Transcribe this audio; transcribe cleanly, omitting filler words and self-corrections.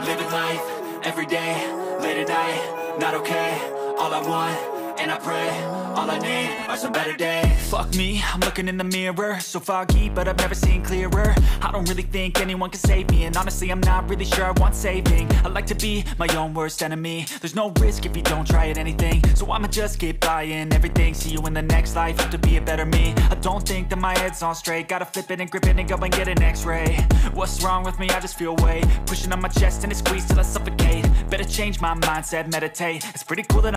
Living life, everyday, late at night, not okay. All I want, and I pray, all I need are some better days. Fuck me, I'm looking in the mirror, so foggy, but I've never seen clearer. I don't really think anyone can save me, and honestly I'm not really sure I want saving. I like to be my own worst enemy. There's no risk if you don't try at anything, so I'ma just keep buying everything. See you in the next life, have to be a better me. I don't think that my head's on straight, gotta flip it and grip it and go and get an x-ray. What's wrong with me? I just feel weight pushing on my chest and it squeezes till I suffocate. Better change my mindset, meditate. It's pretty cool that